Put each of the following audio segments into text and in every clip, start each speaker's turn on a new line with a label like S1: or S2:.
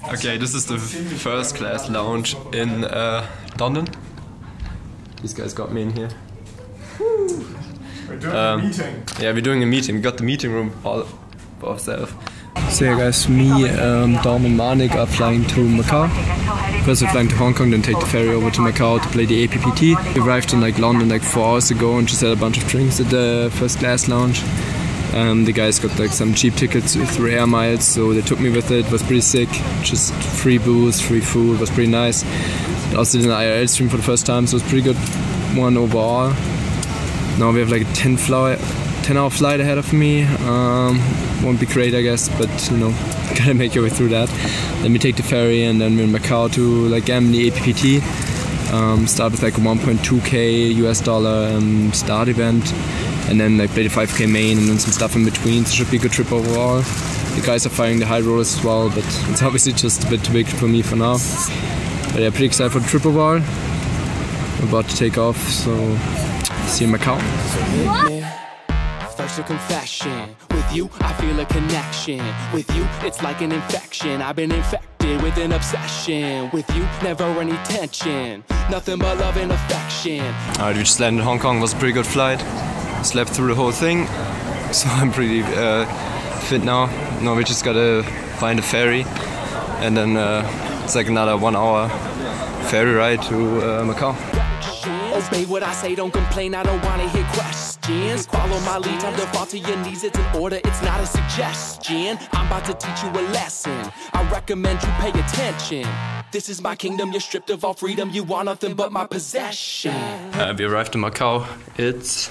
S1: Okay, this is the first class lounge in London. These guys got me in here.
S2: We're doing a meeting.
S1: Yeah, we're doing a meeting. We got the meeting room all by ourselves.
S3: So yeah guys, me, Dom and Manik are flying to Macau. First we're flying to Hong Kong, then take the ferry over to Macau to play the APPT. We arrived in like London like 4 hours ago and just had a bunch of drinks at the first class lounge. The guys got like some cheap tickets through Air Miles, so they took me with it. It was pretty sick. Just free booze, free food, was pretty nice. I also did an IRL stream for the first time, so it was a pretty good one overall. Now we have like a 10-hour flight ahead of me. Won't be great, I guess, but you know, gotta make your way through that. Then we take the ferry and then we're in Macau to like the APPT. Start with like a 1.2k US dollar start event, and then like play the 5k main and then some stuff in between. So it should be a good trip overall. The guys are firing the high rollers as well, but it's obviously just a bit too big for me for now. But yeah, pretty excited for the trip overall. We're about to take off, so see you in Macau.
S4: First a confession, with you I feel a connection. With you it's like an infection. I've been infected with an obsession. With you never any tension, nothing but love and affection.
S1: Alright, we just landed in Hong Kong. It was a pretty good flight. Slept through the whole thing, so I'm pretty fit now. Now we just gotta find a ferry, and then it's like another 1 hour ferry ride to Macau.
S4: Obey what I say, don't complain, I don't wanna hear questions. Follow my lead, time to fall to your knees, it's an order, it's not a suggestion. I'm about to teach you a lesson, I recommend you pay attention. This is my kingdom, you're stripped of all freedom, you want nothing but my possession.
S1: We arrived in Macau, it's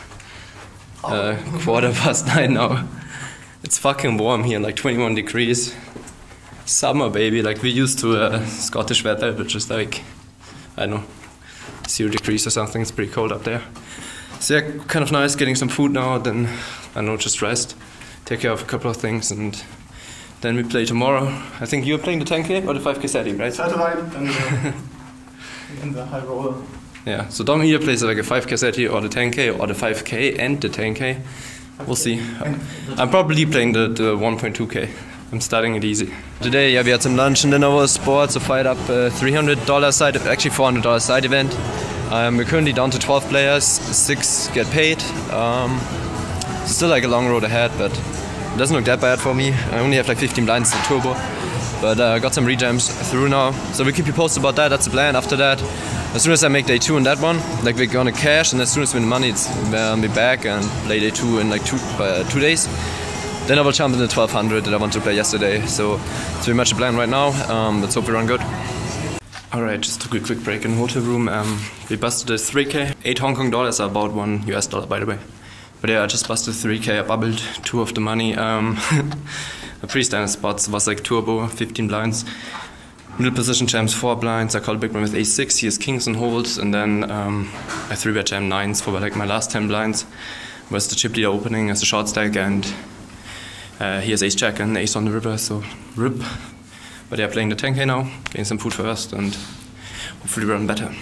S1: 9:15 now. It's fucking warm here, like 21 degrees. Summer, baby, like we're used to Scottish weather, which is like, I don't know, 0 degrees or something. It's pretty cold up there. So yeah, kind of nice getting some food now, then I don't know, just rest, take care of a couple of things, and then we play tomorrow. I think you're playing the 10k or the 5k setting, right?
S2: Satellite and the high roller.
S1: Yeah, so Dom here plays like a 5k setty or the 10k or the 5k and the 10k. We'll see. I'm probably playing the 1.2k. I'm starting it easy. Today, yeah, we had some lunch and then our sports, so fired up $300 side, actually $400 side event. We're currently down to 12 players, 6 get paid. Still like a long road ahead, but it doesn't look that bad for me. I only have like 15 blinds in turbo, but I got some rejams through now. So we'll keep you posted about that, that's the plan. After that, as soon as I make day 2 in that one, like we're gonna cash, and as soon as we win money, I'll be back and play day 2 in like 2 days. Then I will jump in the 1200 that I wanted to play yesterday, so it's very much the plan right now. Let's hope we run good. Alright, just took a quick break in the hotel room. We busted a 3k. 8 Hong Kong dollars are about $1 US, by the way. But yeah, I just busted 3k, I bubbled 2 of the money. The pretty standard spots was like turbo, 15 blinds. Middle position jams 4 blinds. I called big blind with ace-6, he has kings and holds, and then I 3-bet jam 9s for like my last 10 blinds. Was the chip leader opening as a short stack, and he has ace-jack and ace on the river, so rip. But yeah, playing the 10k now, getting some food first, and hopefully run better.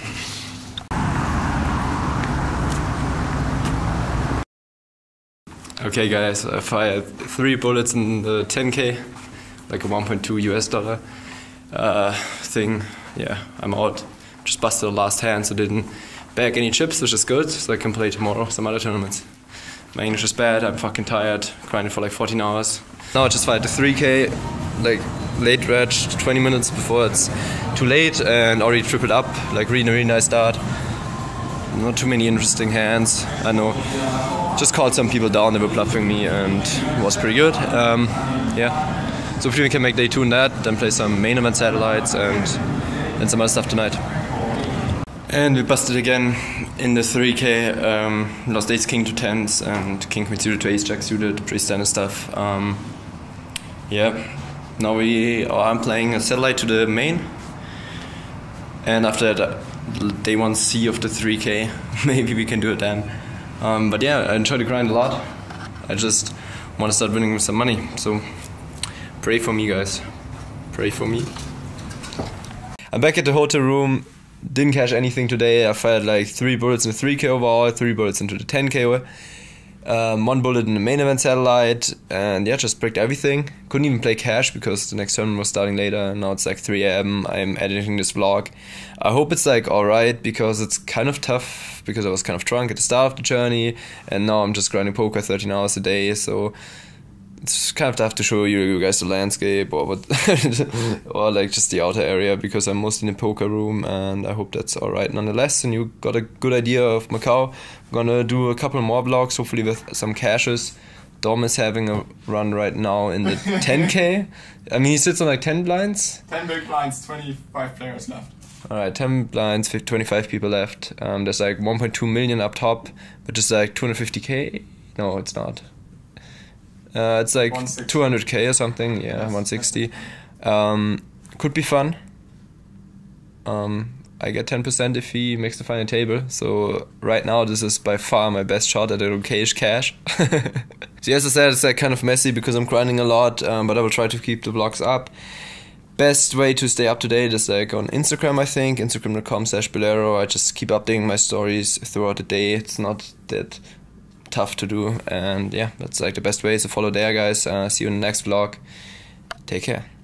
S1: Okay guys, I fired 3 bullets in the 10k, like a 1.2 US dollar thing. Yeah, I'm out. Just busted the last hand, so didn't bag any chips, which is good, so I can play tomorrow some other tournaments. My English is bad, I'm fucking tired, grinding for like 14 hours. Now I just fired the 3k, like late reg, 20 minutes before it's too late, and already tripled up, like really nice start. Not too many interesting hands, I know. Just called some people down, they were bluffing me, and it was pretty good. Yeah, so hopefully we can make day 2 in that, then play some main event satellites and some other stuff tonight. And we busted again in the 3k, lost ace king to 10s and king queen suited to ace jack suited, pretty standard stuff. Yeah, now I'm playing a satellite to the main, and after that day 1c of the 3k, maybe we can do it then. But yeah, I enjoy the grind a lot. I just want to start winning some money, so pray for me guys, pray for me. I'm back at the hotel room. Didn't cash anything today. I fired like 3 bullets in the 3k overall, 3 bullets into the 10k. 1 bullet in the main event satellite, and yeah, just bricked everything. Couldn't even play cash because the next tournament was starting later, and now it's like 3 AM. I'm editing this vlog. I hope it's like alright, because it's kind of tough, because I was kind of drunk at the start of the journey, and now I'm just grinding poker 13 hours a day, so it's kind of tough to show you guys the landscape or what or like just the outer area, because I'm mostly in the poker room, and I hope that's alright nonetheless, and you got a good idea of Macau. I'm gonna do a couple more vlogs, hopefully with some cashes. Dom is having a run right now in the 10k. I mean, he sits on like 10 blinds.
S2: 10 big blinds, 25 players left.
S1: Alright, 10 blinds, 25 people left. There's like 1.2 million up top, which is like 250k. No, it's not. It's like 200k or something, yeah, 160. Could be fun. I get 10% if he makes the final table, so right now this is by far my best shot at a okayish cash. So as I said, it's like kind of messy because I'm grinding a lot, but I will try to keep the vlogs up. Best way to stay up to date is like on Instagram, I think, instagram.com/Bolero. I just keep updating my stories throughout the day. It's not that tough to do, and yeah, that's like the best way, so follow there, guys. See you in the next vlog. Take care.